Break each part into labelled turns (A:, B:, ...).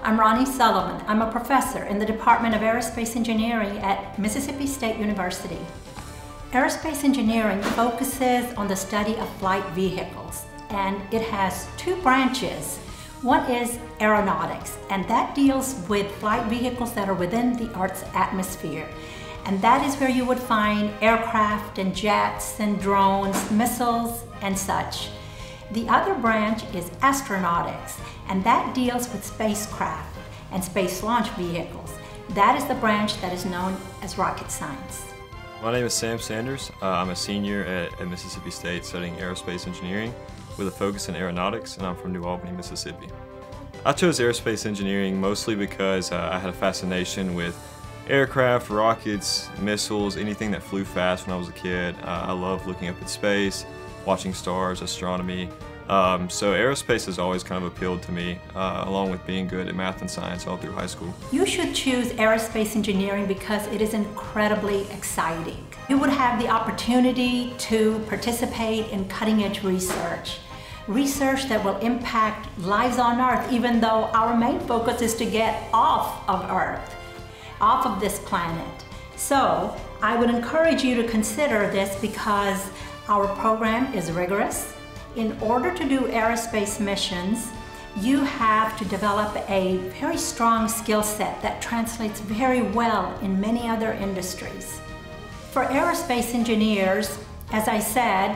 A: I'm Ronnie Sullivan. I'm a professor in the Department of Aerospace Engineering at Mississippi State University. Aerospace engineering focuses on the study of flight vehicles, and it has two branches. One is aeronautics, and that deals with flight vehicles that are within the Earth's atmosphere. And that is where you would find aircraft and jets and drones, missiles, and such. The other branch is astronautics, and that deals with spacecraft and space launch vehicles. That is the branch that is known as rocket science.
B: My name is Sam Sanders. I'm a senior at Mississippi State studying aerospace engineering with a focus in aeronautics, and I'm from New Albany, Mississippi. I chose aerospace engineering mostly because I had a fascination with aircraft, rockets, missiles, anything that flew fast when I was a kid. I love looking up at space, watching stars, astronomy. So aerospace has always kind of appealed to me, along with being good at math and science all through high school.
A: You should choose aerospace engineering because it is incredibly exciting. You would have the opportunity to participate in cutting-edge research. Research that will impact lives on Earth, even though our main focus is to get off of Earth, off of this planet. So I would encourage you to consider this because our program is rigorous. In order to do aerospace missions, you have to develop a very strong skill set that translates very well in many other industries. For aerospace engineers, as I said,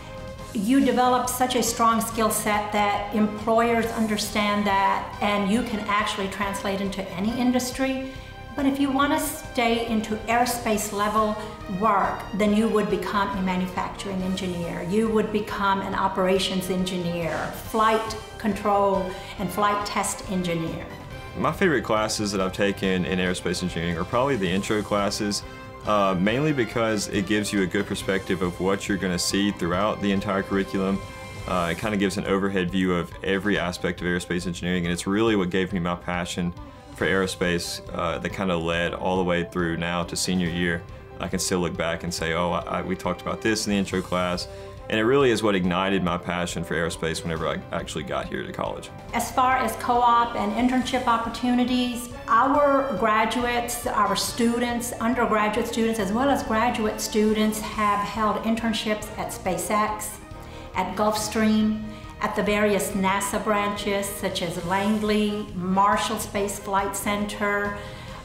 A: you develop such a strong skill set that employers understand that, and you can actually translate into any industry. But if you want to stay into aerospace level work, then you would become a manufacturing engineer. You would become an operations engineer, flight control and flight test engineer.
B: My favorite classes that I've taken in aerospace engineering are probably the intro classes, mainly because it gives you a good perspective of what you're going to see throughout the entire curriculum. It kind of gives an overhead view of every aspect of aerospace engineering, and it's really what gave me my passion for aerospace that kind of led all the way through now to senior year. I can still look back and say, oh, we talked about this in the intro class, and it really is what ignited my passion for aerospace whenever I actually got here to college.
A: As far as co-op and internship opportunities, our graduates, our students, undergraduate students, as well as graduate students have held internships at SpaceX, at Gulfstream, at the various NASA branches such as Langley, Marshall Space Flight Center,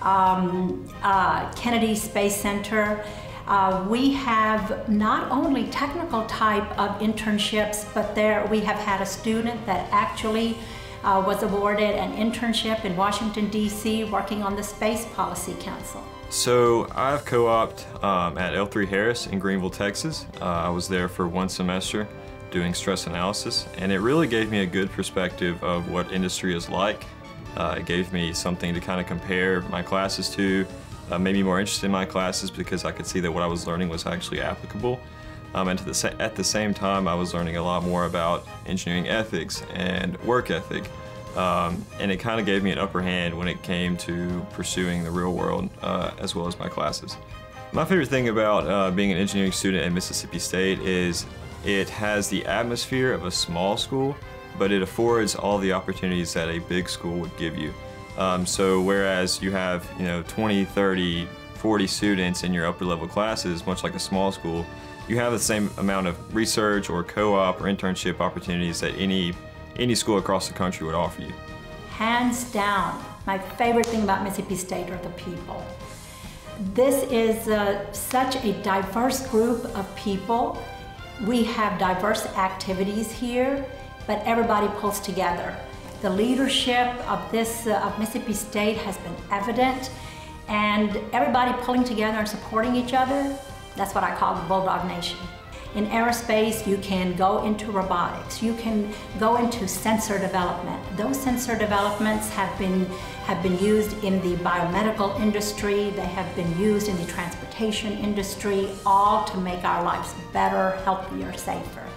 A: Kennedy Space Center. We have not only technical type of internships, but we have had a student that actually was awarded an internship in Washington, D.C. working on the Space Policy Council.
B: So I've co-opted at L3 Harris in Greenville, Texas. I was there for one semester doing stress analysis, and it really gave me a good perspective of what industry is like. It gave me something to kind of compare my classes to, made me more interested in my classes because I could see that what I was learning was actually applicable. And at the same time, I was learning a lot more about engineering ethics and work ethic. And it kind of gave me an upper hand when it came to pursuing the real world as well as my classes. My favorite thing about being an engineering student at Mississippi State is it has the atmosphere of a small school, but it affords all the opportunities that a big school would give you. So whereas you have 20, 30, 40 students in your upper level classes, much like a small school, you have the same amount of research or co-op or internship opportunities that any school across the country would offer you.
A: Hands down, my favorite thing about Mississippi State are the people. This is such a diverse group of people. We have diverse activities here, but everybody pulls together. The leadership of Mississippi State has been evident, and everybody pulling together and supporting each other, that's what I call the Bulldog Nation. In aerospace, you can go into robotics, you can go into sensor development. Those sensor developments have been used in the biomedical industry, they have been used in the transportation industry, all to make our lives better, healthier, safer.